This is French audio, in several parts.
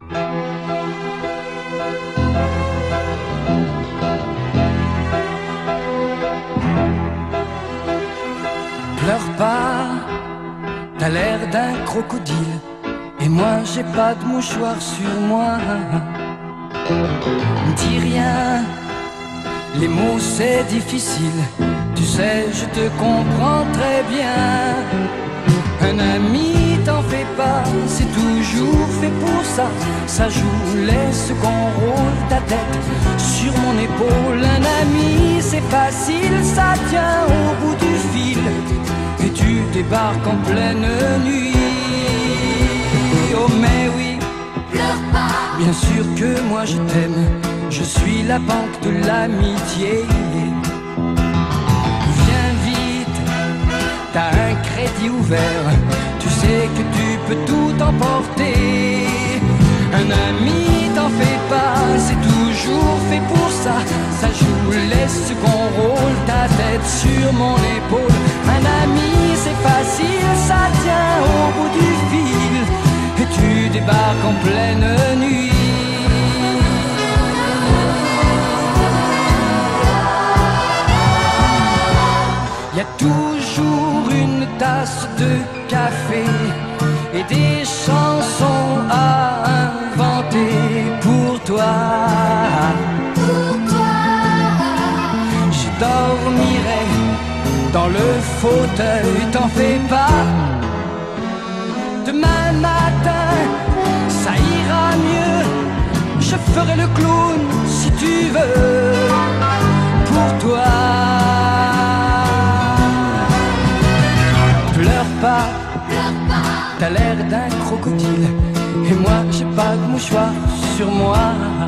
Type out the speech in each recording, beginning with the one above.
Pleure pas, t'as l'air d'un crocodile, et moi j'ai pas de mouchoir sur moi. Dis rien, les mots c'est difficile, tu sais je te comprends très bien. Un ami t'en fais pas, c'est toujours fait pour ça. Ça joue les seconds rôles, ta tête sur mon épaule. Un ami c'est facile, ça tient au bout du fil, et tu débarques en pleine nuit. Oh mais oui, pleure pas. Bien sûr que moi je t'aime, je suis la banque de l'amitié. Viens vite, t'as un crédit ouvert, tu sais que tu peux tout emporter. Un ami t'en fais pas, c'est toujours fait pour ça. Ça joue les seconds rôles, ta tête sur mon épaule. Un ami c'est facile, ça tient au bout du fil, et tu débarques en pleine nuit. Y a toujours une tasse de café et des chansons à inventer pour toi. Pour toi, Je dormirai dans le fauteuil, t'en fais pas. Demain matin, ça ira mieux, je ferai le clown si tu veux, pour toi. Pleure pas, pleure pas. t'as l'air d'un crocodile, et moi j'ai pas de mouchoir sur moi.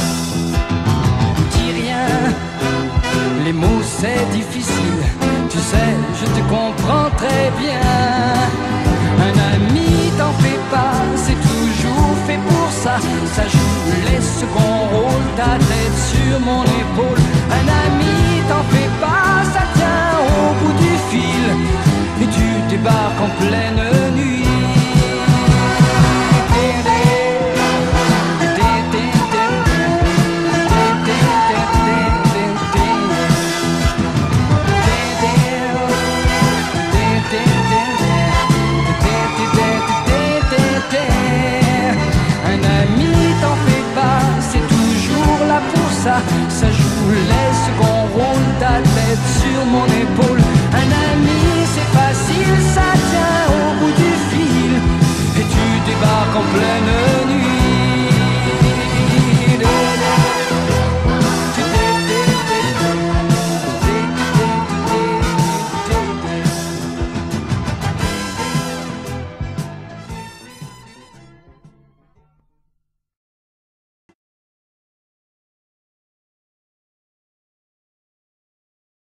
Dis rien, les mots c'est difficile, tu sais je te comprends très bien. Un ami t'en fais pas, c'est toujours fait pour ça. Ça joue les seconds rôles, ta tête sur mon épaule. Un ami t'en fais pas, ça tient au bout du fil, et tu débarques en pleine nuit. Un ami t'en fais pas, c'est toujours là pour ça. Ça joue les seconds rôles, ta tête sur mon épaule. Un ami c'est facile, ça tient au bout du fil, et tu débarques en pleine